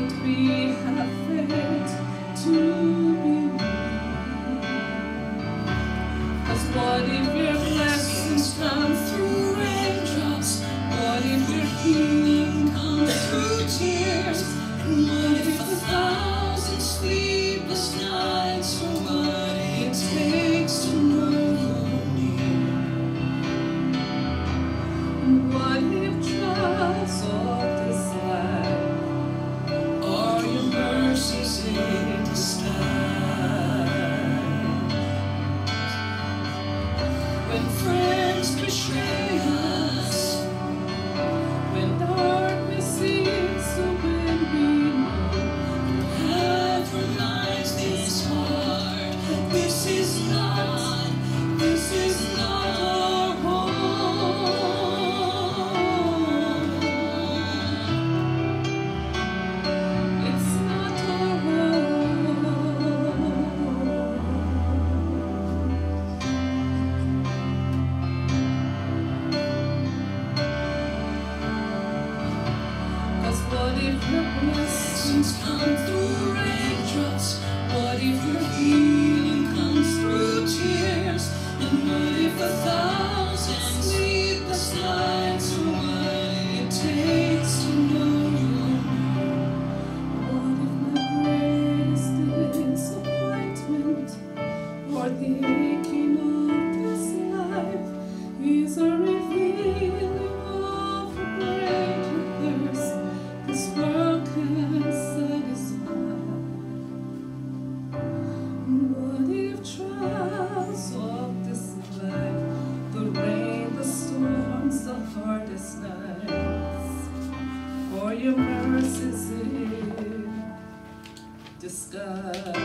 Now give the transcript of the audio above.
we have faith to believe? 'Cause what if your blessings come through raindrops? What if your healing comes through tears? And what if 1,000 sleepless nights are what it takes to know you're near? And what if trials of this life are your mercies in disguise? When friends betray us, when darkness seems so when we know you have reminds this heart that this is not our home. It's not our home. 'Cause what if your blessings come through raindrops? What if your healing comes through tears? And what if 1,000 sleepless nights are what it takes to know you're near? What if my greatest disappointment or the aching of this life is a revealing of a greater thirst this world can satisfy? What if trials of this life, the rain, the storms, the hardest nights, for your mercies in disguise?